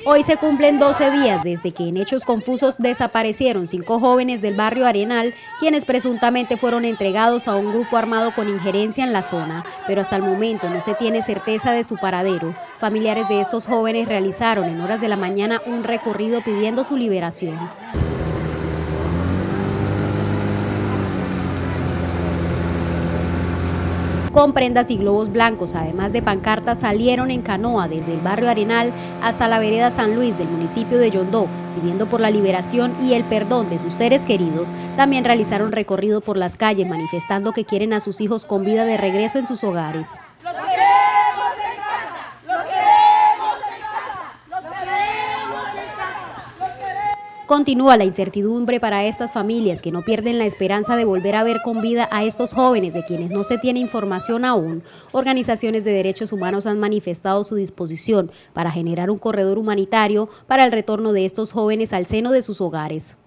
Hoy se cumplen 12 días desde que en hechos confusos desaparecieron 5 jóvenes del barrio Arenal, quienes presuntamente fueron entregados a un grupo armado con injerencia en la zona, pero hasta el momento no se tiene certeza de su paradero. Familiares de estos jóvenes realizaron en horas de la mañana un recorrido pidiendo su liberación. Con prendas y globos blancos, además de pancartas, salieron en canoa desde el barrio Arenal hasta la vereda San Luis del municipio de Yondó, pidiendo por la liberación y el perdón de sus seres queridos. También realizaron recorrido por las calles, manifestando que quieren a sus hijos con vida de regreso en sus hogares. Continúa la incertidumbre para estas familias que no pierden la esperanza de volver a ver con vida a estos jóvenes de quienes no se tiene información aún. Organizaciones de derechos humanos han manifestado su disposición para generar un corredor humanitario para el retorno de estos jóvenes al seno de sus hogares.